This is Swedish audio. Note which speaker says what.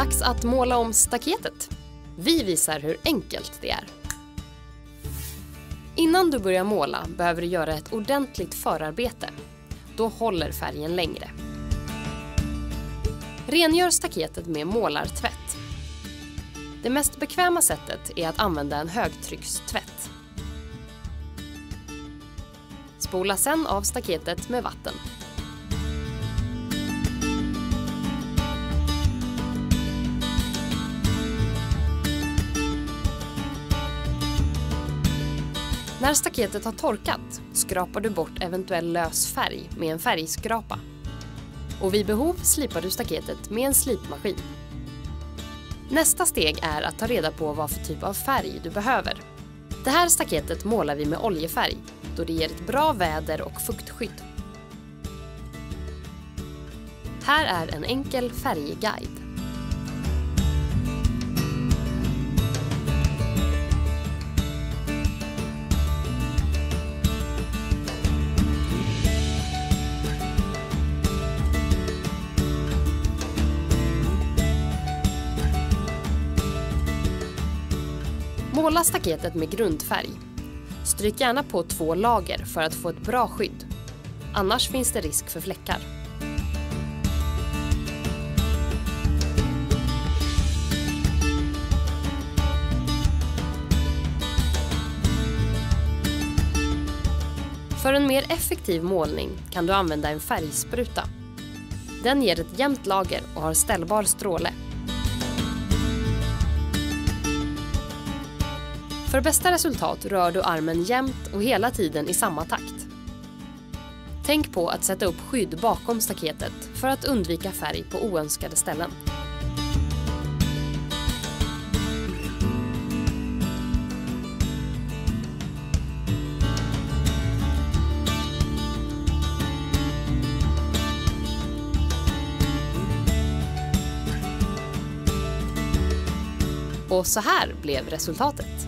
Speaker 1: Dags att måla om staketet. Vi visar hur enkelt det är. Innan du börjar måla behöver du göra ett ordentligt förarbete. Då håller färgen längre. Rengör staketet med målartvätt. Det mest bekväma sättet är att använda en högtryckstvätt. Spola sedan av staketet med vatten. När staketet har torkat skrapar du bort eventuell lös färg med en färgskrapa. Och vid behov slipar du staketet med en slipmaskin. Nästa steg är att ta reda på vad för typ av färg du behöver. Det här staketet målar vi med oljefärg då det ger ett bra väder- och fuktskydd. Här är en enkel färgguide. Måla staketet med grundfärg. Stryk gärna på 2 lager för att få ett bra skydd. Annars finns det risk för fläckar. För en mer effektiv målning kan du använda en färgspruta. Den ger ett jämnt lager och har ställbar stråle. För bästa resultat rör du armen jämnt och hela tiden i samma takt. Tänk på att sätta upp skydd bakom staketet för att undvika färg på oönskade ställen. Och så här blev resultatet.